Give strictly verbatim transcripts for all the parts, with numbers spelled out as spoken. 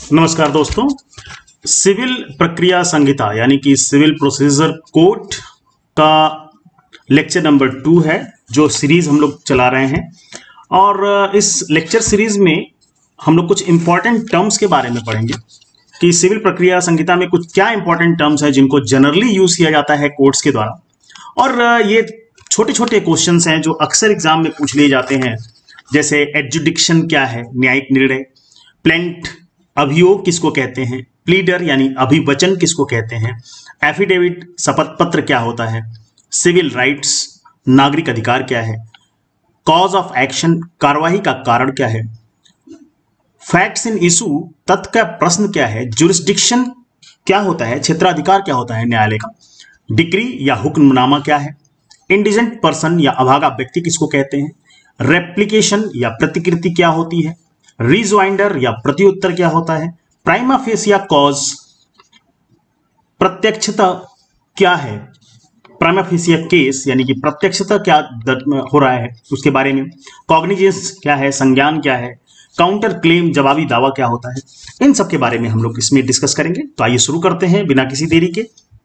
नमस्कार दोस्तों, सिविल प्रक्रिया संहिता यानी कि सिविल प्रोसीजर कोड का लेक्चर नंबर टू है जो सीरीज हम लोग चला रहे हैं। और इस लेक्चर सीरीज में हम लोग कुछ इंपॉर्टेंट टर्म्स के बारे में पढ़ेंगे कि सिविल प्रक्रिया संहिता में कुछ क्या इंपॉर्टेंट टर्म्स है जिनको जनरली यूज किया जाता है कोर्ट्स के द्वारा। और ये छोटे छोटे क्वेश्चंस हैं जो अक्सर एग्जाम में पूछ लिए जाते हैं, जैसे एडजुडिक्शन क्या है, न्यायिक निर्णय, प्लेंट अभियोग किसको कहते हैं, प्लीडर यानी अभिवचन किसको कहते हैं, एफिडेविट शपथ पत्र क्या होता है, सिविल राइट्स नागरिक अधिकार क्या है, कॉज ऑफ एक्शन कार्यवाही का कारण क्या है, फैक्ट्स इन इशू तथ्य का प्रश्न क्या है, जुरिस्डिक्शन क्या होता है, क्षेत्राधिकार क्या होता है न्यायालय का, डिक्री या हुक्मनामा क्या है, इंडिजेंट पर्सन या अभागा व्यक्ति किसको कहते हैं, रेप्लिकेशन या प्रतिकृति क्या होती है, रिजवाइंडर या प्रत्युत्तर क्या होता है, प्राइमा फेसिया कॉज प्रत्यक्षता क्या है, प्राइमा फेसिया केस यानी कि प्रत्यक्षता क्या हो रहा है उसके बारे में, कॉग्निजेंस क्या है, संज्ञान क्या है, काउंटर क्लेम जवाबी दावा क्या होता है, इन सब के बारे में हम लोग इसमें डिस्कस करेंगे। तो आइए शुरू करते हैं बिना किसी देरी के।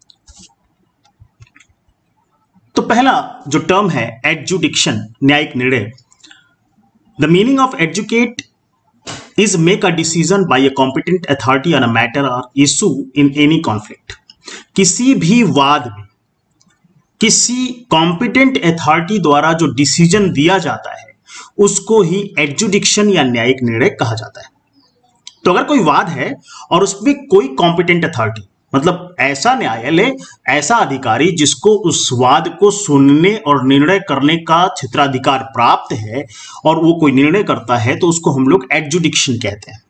तो पहला जो टर्म है एडजुडिक्शन, न्यायिक निर्णय। The meaning of adjudicate is make a decision by a competent authority on a matter or issue in any conflict। किसी भी वाद में किसी competent authority द्वारा जो डिसीजन दिया जाता है उसको ही एडजुडिक्शन या न्यायिक निर्णय कहा जाता है। तो अगर कोई वाद है और उसमें कोई competent authority मतलब ऐसा न्यायालय, ऐसा अधिकारी जिसको उस वाद को सुनने और निर्णय करने का क्षेत्राधिकार प्राप्त है और वो कोई निर्णय करता है तो उसको हम लोग एडजुडिक्शन कहते हैं।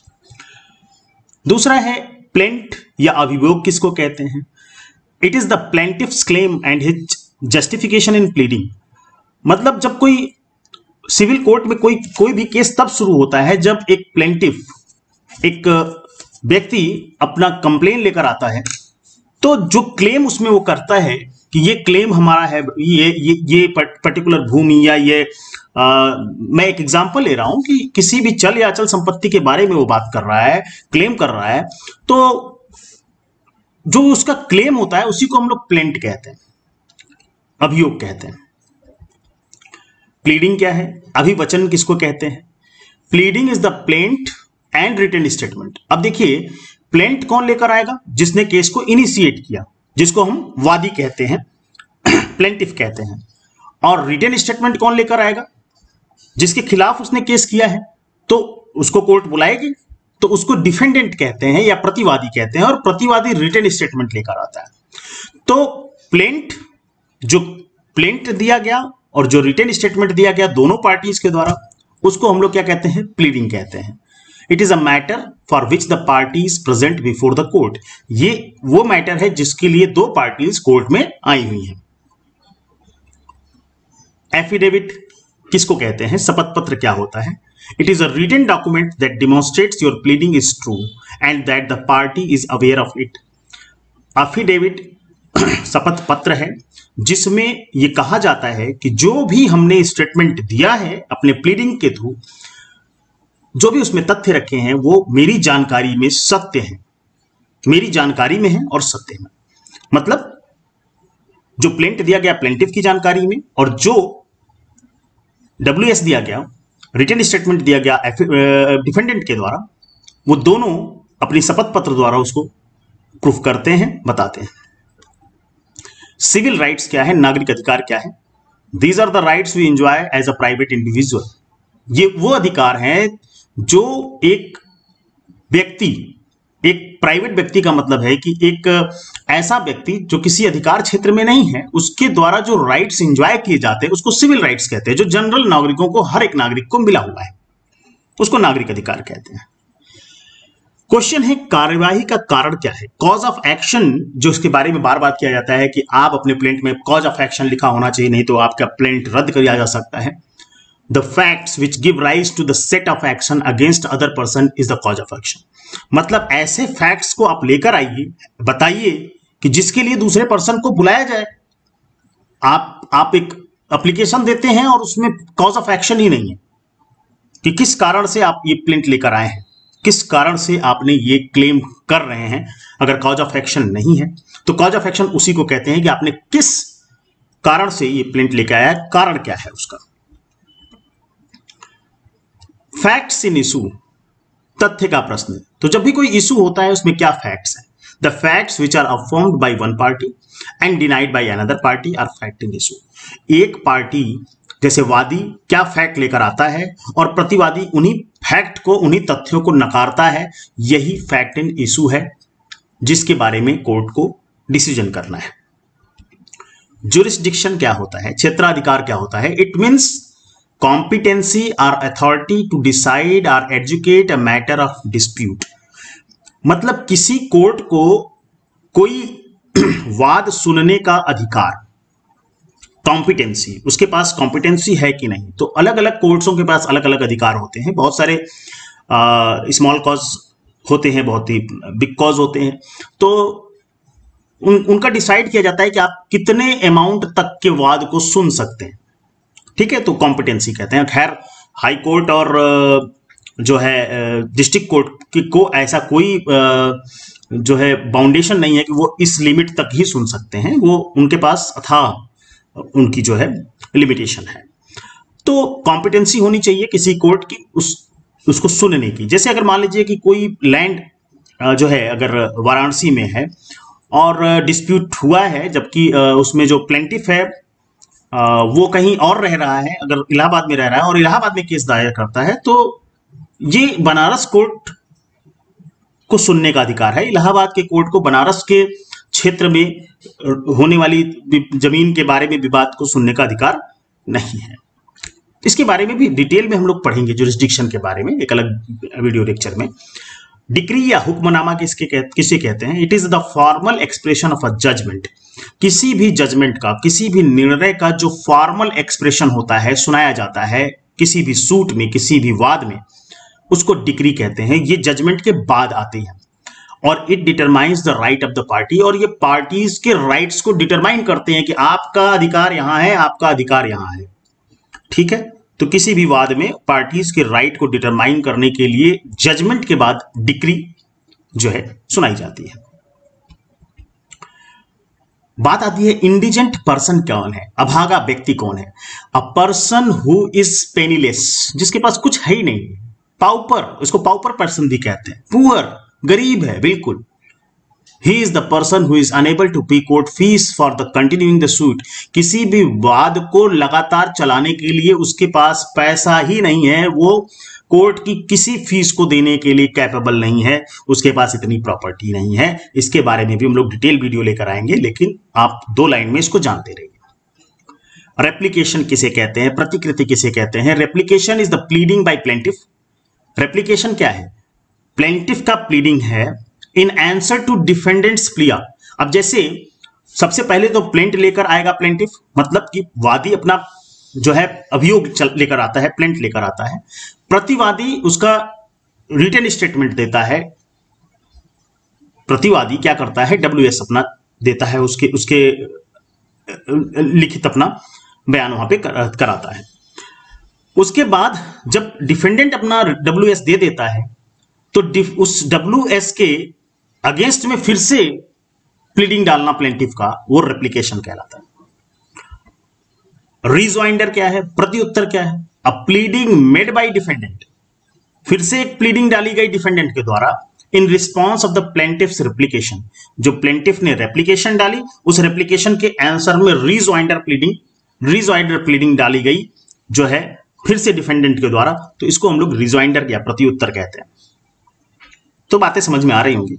दूसरा है प्लेंट या अभियोग किसको कहते हैं। It is the plaintiff's claim and his justification in pleading. मतलब जब कोई सिविल कोर्ट में कोई कोई भी केस तब शुरू होता है जब एक प्लेंटिफ, एक व्यक्ति अपना कंप्लेन लेकर आता है, तो जो क्लेम उसमें वो करता है कि ये क्लेम हमारा है, ये ये ये पर्टिकुलर भूमि या ये आ, मैं एक एग्जांपल ले रहा हूं कि किसी भी चल या अचल संपत्ति के बारे में वो बात कर रहा है, क्लेम कर रहा है, तो जो उसका क्लेम होता है उसी को हम लोग प्लेंट कहते हैं, अभियोग कहते हैं। प्लीडिंग क्या है, अभिवचन किसको कहते हैं। Pleading is the plaint and written statement. अब देखिए प्लेंट कौन लेकर आएगा, जिसने केस को इनिशिएट किया, जिसको हम वादी कहते हैं, प्लेंटिफ कहते हैं। और रिटन स्टेटमेंट कौन लेकर आएगा, जिसके खिलाफ उसने केस किया है, तो उसको कोर्ट बुलाएगी तो उसको डिफेंडेंट कहते हैं या प्रतिवादी कहते हैं, और प्रतिवादी रिटन स्टेटमेंट लेकर आता है। तो प्लेंट, जो प्लेंट दिया गया और जो रिटन स्टेटमेंट दिया गया दोनों पार्टीज के द्वारा, उसको हम लोग क्या कहते हैं, प्लीडिंग कहते हैं। It is a matter for which the parties present before the court. ये वो मैटर है जिसके लिए दो पार्टीज कोर्ट में आई हुई हैं। एफिडेविट किसको कहते हैं, शपथ पत्र क्या होता है। It is a written document that demonstrates your pleading is true and that the party is aware of it. Affidavit शपथ पत्र है जिसमें यह कहा जाता है कि जो भी हमने स्टेटमेंट दिया है अपने प्लीडिंग के थ्रू, जो भी उसमें तथ्य रखे हैं वो मेरी जानकारी में सत्य है, मेरी जानकारी में है और सत्य में। मतलब जो प्लेंट दिया गया प्लेंटिफ की जानकारी में, और जो डब्ल्यू एस दिया गया, रिटन स्टेटमेंट दिया गया डिफेंडेंट के द्वारा, वो दोनों अपनी शपथ पत्र द्वारा उसको प्रूफ करते हैं, बताते हैं। सिविल राइट्स क्या है, नागरिक अधिकार क्या है। These are the rights we enjoy as a private individual. ये वो अधिकार हैं जो एक व्यक्ति, एक प्राइवेट व्यक्ति का मतलब है कि एक ऐसा व्यक्ति जो किसी अधिकार क्षेत्र में नहीं है, उसके द्वारा जो राइट्स एंजॉय किए जाते हैं उसको सिविल राइट्स कहते हैं। जो जनरल नागरिकों को, हर एक नागरिक को मिला हुआ है, उसको नागरिक अधिकार कहते हैं। क्वेश्चन है कार्यवाही का कारण क्या है, कॉज ऑफ एक्शन, जो इसके बारे में बार बार किया जाता है कि आप अपने प्लेंट में कॉज ऑफ एक्शन लिखा होना चाहिए, नहीं तो आपका प्लेंट रद्द किया जा सकता है। The facts which give rise to the set of action against other person is the cause of action। मतलब ऐसे फैक्ट्स को आप लेकर आइए, बताइए कि जिसके लिए दूसरे पर्सन को बुलाया जाए। आप आप एक एप्लीकेशन देते हैं और उसमें कॉज ऑफ एक्शन ही नहीं है कि किस कारण से आप ये प्लेंट लेकर आए हैं, किस कारण से आपने ये क्लेम कर रहे हैं। अगर कॉज ऑफ एक्शन नहीं है तो कॉज ऑफ एक्शन उसी को कहते हैं कि आपने किस कारण से ये प्लेंट लेके आया है, कारण क्या है उसका। फैक्ट्स इन इशू, तथ्य का प्रश्न। तो जब भी कोई इशू होता है उसमें क्या फैक्ट्स हैं। The facts which are affirmed by one party and denied by another party are fact in issue. एक पार्टी जैसे वादी क्या फैक्ट लेकर आता है और प्रतिवादी उन्हीं फैक्ट को, उन्हीं तथ्यों को नकारता है, यही फैक्ट इन इशू है जिसके बारे में कोर्ट को डिसीजन करना है। जुरिस्डिक्शन क्या होता है, क्षेत्राधिकार क्या होता है। इट मीन्स कॉम्पिटेंसी और अथॉरिटी टू डिसाइड और adjudicate a matter of dispute. मतलब किसी कोर्ट को कोई वाद सुनने का अधिकार, कॉम्पिटेंसी, उसके पास कॉम्पिटेंसी है कि नहीं। तो अलग अलग कोर्ट्सों के पास अलग अलग अधिकार होते हैं। बहुत सारे स्मॉल कॉज होते हैं, बहुत ही बिग कॉज होते हैं। तो उन, उनका डिसाइड किया जाता है कि आप कितने अमाउंट तक के वाद को सुन सकते हैं, ठीक है, तो कॉम्पिटेंसी कहते हैं। खैर हाई कोर्ट और जो है डिस्ट्रिक्ट कोर्ट को ऐसा कोई जो है बाउंडेशन नहीं है कि वो इस लिमिट तक ही सुन सकते हैं, वो उनके पास अथाह उनकी जो है लिमिटेशन है। तो कॉम्पिटेंसी होनी चाहिए किसी कोर्ट की उस उसको सुनने की। जैसे अगर मान लीजिए कि कोई लैंड जो है अगर वाराणसी में है और डिस्प्यूट हुआ है, जबकि उसमें जो प्लेंटिफ है वो कहीं और रह रहा है, अगर इलाहाबाद में रह रहा है और इलाहाबाद में केस दायर करता है, तो ये बनारस कोर्ट को सुनने का अधिकार है। इलाहाबाद के कोर्ट को बनारस के क्षेत्र में होने वाली जमीन के बारे में विवाद को सुनने का अधिकार नहीं है। इसके बारे में भी डिटेल में हम लोग पढ़ेंगे, जुरिस्डिक्शन के बारे में एक अलग वीडियो लेक्चर में। डिक्री या हुक्मनामा किसके कह, किसे कहते हैं। It is the formal expression of a judgment. किसी भी जजमेंट का, किसी भी निर्णय का जो फॉर्मल एक्सप्रेशन होता है, सुनाया जाता है किसी भी सूट में, किसी भी वाद में, उसको डिक्री कहते हैं। ये जजमेंट के बाद आते हैं और it determines the right of the party, और ये पार्टीज के राइट्स को डिटरमाइन करते हैं कि आपका अधिकार यहां है, आपका अधिकार यहां है, ठीक है। तो किसी भी वाद में पार्टीज के राइट को डिटरमाइन करने के लिए जजमेंट के बाद डिक्री जो है सुनाई जाती है। बात आती है इंडिजेंट पर्सन कौन है, अभागा व्यक्ति कौन है। A person who is penniless, जिसके पास कुछ है ही नहीं, पाउपर, उसको पाउपर पर्सन भी कहते हैं, पुअर, गरीब है बिल्कुल। He is the person who is unable to pay court fees for the continuing the suit. किसी भी वाद को लगातार चलाने के लिए उसके पास पैसा ही नहीं है, वो कोर्ट की किसी फीस को देने के लिए कैपेबल नहीं है, उसके पास इतनी प्रॉपर्टी नहीं है। इसके बारे में भी हम लोग डिटेल वीडियो लेकर आएंगे, लेकिन आप दो लाइन में इसको जानते रहिए। रेप्लिकेशन किसे कहते हैं, प्रतिकृति किसे कहते हैं। Replication is the pleading by plaintiff. Replication क्या है, प्लेंटिफ का प्लीडिंग है in answer to defendant's plea. अब जैसे सबसे पहले तो प्लेंट लेकर आएगा प्लेंटिफ, मतलब कि वादी अपना जो है अभियोग लेकर आता है, प्लेंट लेकर आता है, प्रतिवादी उसका रिटन स्टेटमेंट देता है। प्रतिवादी क्या करता है, डब्ल्यू एस अपना देता है, उसके उसके लिखित अपना बयान वहां पे कराता है। उसके बाद जब डिफेंडेंट अपना डब्ल्यू एस दे देता है तो उस डब्ल्यू एस के अगेंस्ट में फिर से प्लीडिंग डालना प्लेंटिफ का, वो रेप्लिकेशन कहलाता है। रिजॉइंडर क्या है, प्रत्युत्तर क्या है। A pleading made by defendant, फिर से एक प्लीडिंग डाली गई डिफेंडेंट के द्वारा in response of the plaintiff's replication. जो प्लेंटिफ ने रेप्लिकेशन डाली, उस रेप्लिकेशन के आंसर में रिजॉइंडर प्लीडिंग रिजॉइंडर प्लीडिंग डाली गई जो है फिर से डिफेंडेंट के द्वारा, तो इसको हम लोग रिजॉइंडर या प्रत्युत्तर कहते हैं। तो बातें समझ में आ रही होंगी।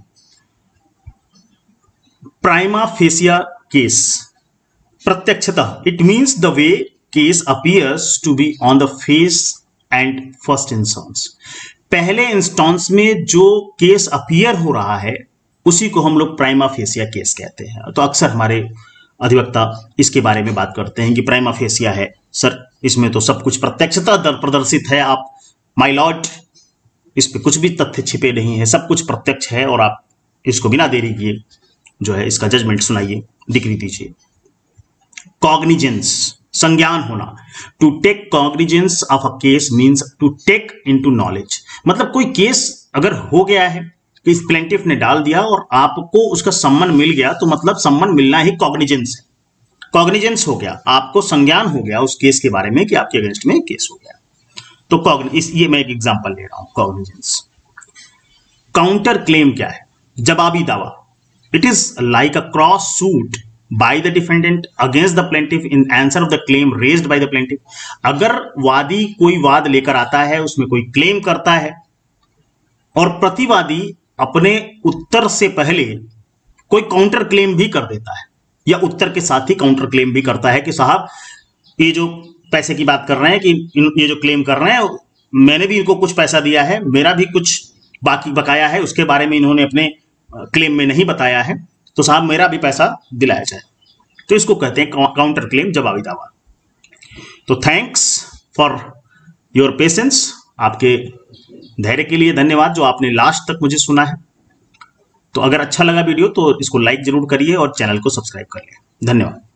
प्राइमा फेसिया केस, प्रत्यक्षतः, it means the way case appears to be on the face and first instance. पहले इंस्टेंस में जो केस अपीयर हो रहा है उसी को हम लोग प्राइमा फेसिया केस कहते हैं। तो अक्सर हमारे अधिवक्ता इसके बारे में बात करते हैं कि प्राइमा फेसिया है सर, इसमें तो सब कुछ प्रत्यक्षतः प्रदर्शित है, आप माय लॉर्ड इस पे कुछ भी तथ्य छिपे नहीं है, सब कुछ प्रत्यक्ष है और आप इसको बिना देरी किए जो है इसका जजमेंट सुनाइए, डिक्री दीजिए। कॉग्निजेंस, संज्ञान होना। To take cognizance of a case means to take into knowledge. मतलब कोई केस अगर हो गया है कि इस प्लेंटिफ ने डाल दिया और आपको उसका सम्मन मिल गया, तो मतलब सम्मन मिलना ही कॉग्निजेंस है। कॉग्निजेंस हो गया, आपको संज्ञान हो गया उस केस के बारे में कि आपके अगेंस्ट में केस हो गया। तो कॉग्नि इस ये मैं एक एग्जांपल ले रहा हूं, कॉग्निजेंस। काउंटर क्लेम क्या है? जवाबी दावा। It is like a cross suit by the defendant against the plaintiff in answer of the claim raised by the plaintiff। अगर वादी कोई वाद लेकर आता है, उसमें कोई क्लेम करता है और प्रतिवादी अपने उत्तर से पहले कोई काउंटर क्लेम भी कर देता है, या उत्तर के साथ ही काउंटर क्लेम भी करता है कि साहब ये जो पैसे की बात कर रहे हैं, कि ये जो क्लेम कर रहे हैं, मैंने भी इनको कुछ पैसा दिया है, मेरा भी कुछ बाकी बकाया है, उसके बारे में इन्होंने अपने क्लेम में नहीं बताया है, तो साहब मेरा भी पैसा दिलाया जाए। तो इसको कहते हैं काउंटर क्लेम, जवाबी दावा। तो थैंक्स फॉर योर पेशेंस, आपके धैर्य के लिए धन्यवाद जो आपने लास्ट तक मुझे सुना है। तो अगर अच्छा लगा वीडियो तो इसको लाइक जरूर करिए और चैनल को सब्सक्राइब करिए। धन्यवाद।